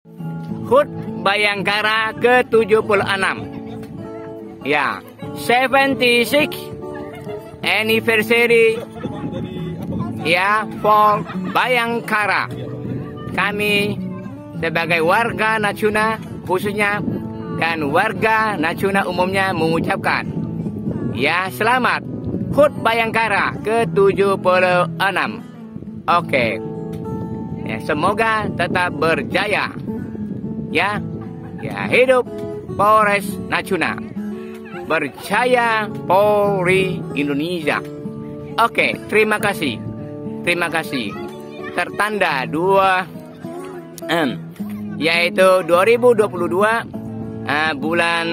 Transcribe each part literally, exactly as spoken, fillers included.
H U T Bayangkara ke tujuh puluh enam. Ya, seventy-six anniversary ya for Bayangkara. Kami sebagai warga Natuna khususnya dan warga Natuna umumnya mengucapkan ya selamat H U T Bayangkara ke tujuh puluh enam. Oke. Ya, semoga tetap berjaya. Ya. Ya, hidup Polres Natuna. Berjaya Polri Indonesia. Oke, terima kasih. Terima kasih. Tertanda dua um, yaitu dua ribu dua puluh dua uh, bulan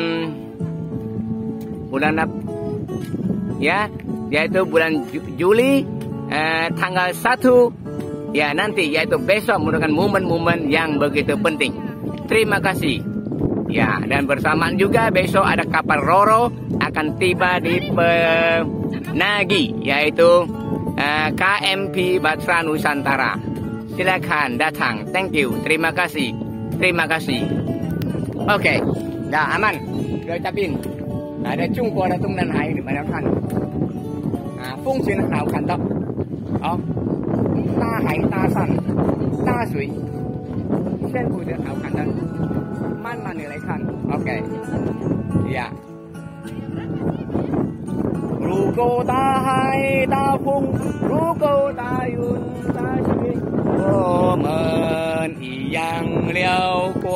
bulan apa? Ya, yaitu bulan Juli uh, tanggal satu ya nanti yaitu besok merupakan momen-momen yang begitu penting. Terima kasih. Ya, dan bersamaan juga besok ada kapal Roro akan tiba di Penagi, yaitu uh, K M P Batra Nusantara. Silakan datang. Thank you. Terima kasih. Terima kasih. Oke, okay. Dah aman. Udah ucapin. Ada Jungguo de Dongnanhai di mana kan? Ah, Feng Xun hao kan dao. Oh, 大海大山大水，全部都好看的。慢慢的来看 ，OK， 呀。如果大海大风，如果大云大雪，我们一样辽阔。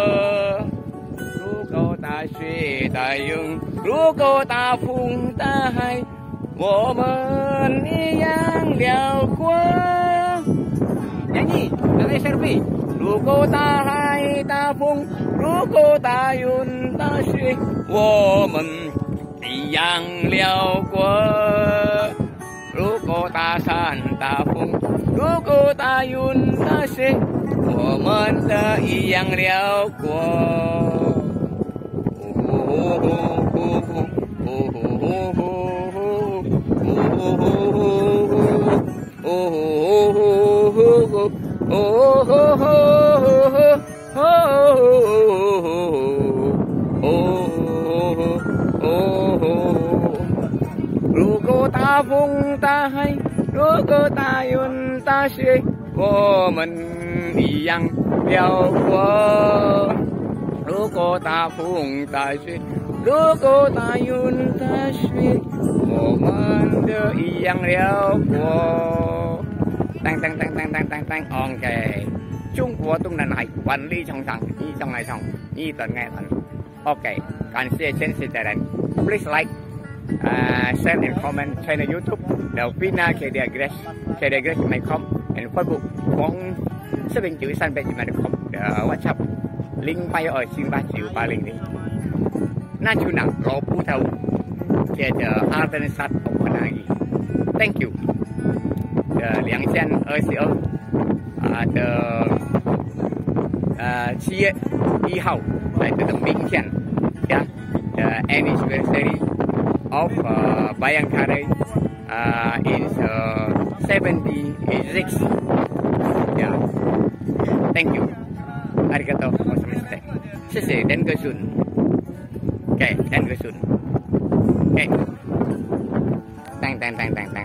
如果大雪大云，如果大风大海，我们一样辽阔。nyanyi, pakai selfie. 如果大海大风，如果大云大雪，我们一样辽阔。如果大山大风，如果大云大雪，我们的一样辽阔。哦吼吼吼吼哦吼！如果大风大海，如果大云大雪，我们一样辽阔。如果大风大雪，如果大云大雪，我们都一样辽阔。Tang tang tang tang tang tang tang. OK. Trung Quốc Đông Nam Hải quản lý trong sẵn, như trong ngày xong, như tuần nghe tuần. OK. Cảm ơn trên sự trợ đánh. Please like, uh, share and comment channel YouTube Delvina Kedia Grace, Kedia Grace chấm com and Facebook Quang sẽ bên chữ san bên chữ com. WhatsApp link bay ở trên ba triệu ba link đi. Na chú nặng có phú thầu. Kể chờ Arden Sat ở Penagi. Thank you. The Liangxian二十二啊的呃七月一号来这个明天呀 the anniversary of uh, Bayangkara uh, is uh, seventy-six. Yeah. Thank you. Arigato gozaimashita. 谢谢 Dan Gesun. Okay, Dan Gesun. Okay. Tang tang tang tang tang.